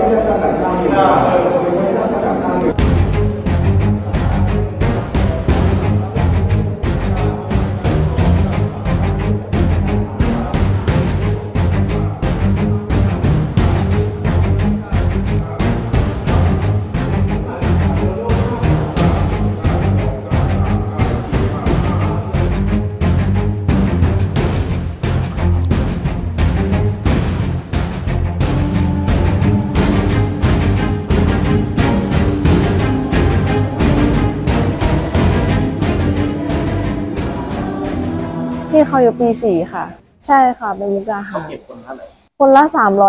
พี่เขาอยู่ปี4ค่ะใช่ค่ะเป็นมุกดาหารเก็บคนเท่าไหร่คนละ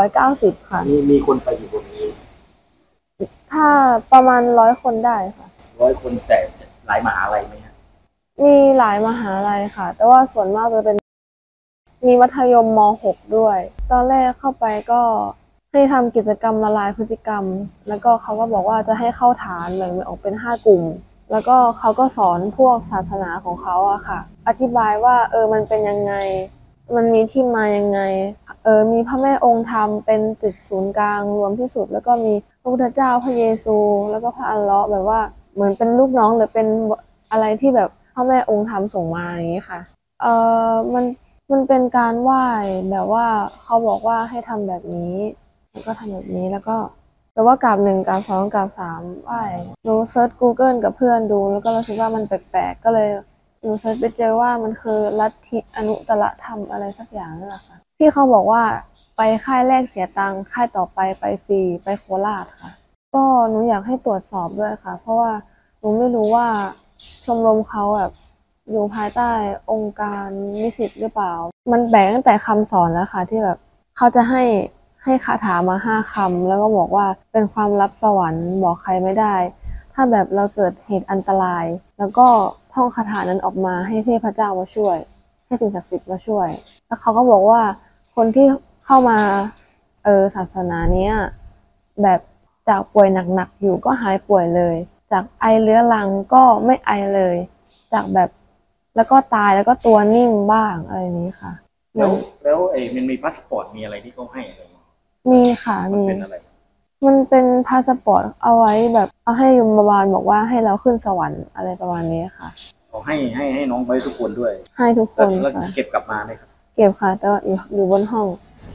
390ค่ะมีคนไปอยู่ตรงนี้ถ้าประมาณ100 คนได้ค่ะ 100 คนแต่หลายมหาลัยไหมฮะมีหลายมหาลัยค่ะแต่ว่าส่วนมากจะเป็นมีมัธยมม.6 ด้วยตอนแรกเข้าไปก็ให้ทำกิจกรรมละลายพฤติกรรมแล้วก็เขาก็บอกว่าจะให้เข้าฐานแบ่งออกเป็น5 กลุ่มแล้วก็เขาก็สอนพวกศาสนาของเขาอะค่ะอธิบายว่ามันเป็นยังไงมันมีที่มายังไงมีพระแม่องค์ธรรมเป็นจุดศูนย์กลางรวมที่สุดแล้วก็มีพระพุทธเจ้าพระเยซูแล้วก็พระอัลเลาะห์แบบว่าเหมือนเป็นลูกน้องหรือเป็นอะไรที่แบบพระแม่องค์ธรรมส่งมาอย่างนี้ค่ะมันเป็นการไหว้แบบว่าเขาบอกว่าให้ทำแบบนี้แล้วก็ทำแบบนี้แล้วก็แต่ว่ากราบ1กราบ2กราบ3ไหว้หนูเซิร์ช Google กับเพื่อนดูแล้วก็รู้สึกว่ามันแปลกๆก็เลยหนูเซิร์ชไปเจอว่ามันคือลัทธิอนุตตรธรรมอะไรสักอย่างนั่นแหละค่ะพี่เขาบอกว่าไปค่ายแรกเสียตังค์ค่ายต่อไปฟรีไปโคราชค่ะก็หนูอยากให้ตรวจสอบด้วยค่ะเพราะว่าหนูไม่รู้ว่าชมรมเขาแบบอยู่ภายใต้องค์การนิสิตหรือเปล่ามันแบ่งตั้งแต่คำสอนแล้วค่ะที่แบบเขาจะให้คาถามา5 คำแล้วก็บอกว่าเป็นความลับสวรรค์บอกใครไม่ได้ถ้าแบบเราเกิดเหตุอันตรายแล้วก็ท่องคาถานั้นออกมาให้เทพเจ้ามาช่วยให้สิ่งศักดิ์สิทธิ์มาช่วยแล้วเขาก็บอกว่าคนที่เข้ามาศาสนาเนี้ยแบบจากป่วยหนักๆอยู่ก็หายป่วยเลยจากไอเรื้อรังก็ไม่ไอเลยจากแบบแล้วก็ตายแล้วก็ตัวนิ่งบ้างอะไรนี้ค่ะแล้วมันมีพาสปอร์ตมีอะไรที่เขาให้อะไรมีค่ะมีมันเป็นพาสปอร์ตเอาไว้แบบเอาให้ยมบาลบอกว่าให้เราขึ้นสวรรค์อะไรประมาณนี้ค่ะเขาให้น้องไปทุกคนด้วยให้ทุกคนแล้วเก็บกลับมาไหมครับเก็บค่ะแต่ว่าอยู่บนห้อง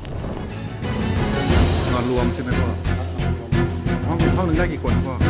นอนรวมใช่ไหมพ่อห้องนึงได้กี่คนพ่อ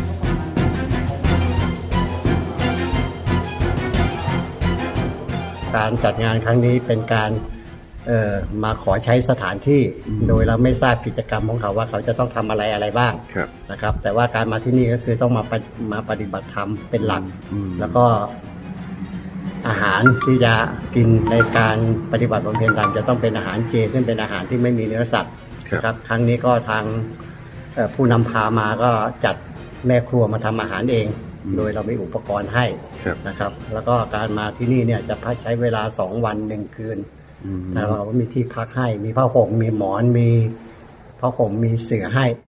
การจัดงานครั้งนี้เป็นการมาขอใช้สถานที่โดยเราไม่ทราบกิจกรรมของเขาว่าเขาจะต้องทำอะไรบ้างนะครับแต่ว่าการมาที่นี่ก็คือต้องมาปฏิบัติธรรมเป็นหลักแล้วก็อาหารที่จะกินในการปฏิบัติบำเพ็ญธรรมจะต้องเป็นอาหารเจซึ่งเป็นอาหารที่ไม่มีเนื้อสัตว์ครับครั้งนี้ก็ทางผู้นำพามาก็จัดแม่ครัวมาทำอาหารเองโดยเรามีอุปกรณ์ให้นะครับแล้วก็การมาที่นี่เนี่ยจะพักใช้เวลา2 วัน1 คืนแล้วเราก็มีที่พักให้มีผ้าห่มมีหมอนมีผ้าห่มมีเสื่อให้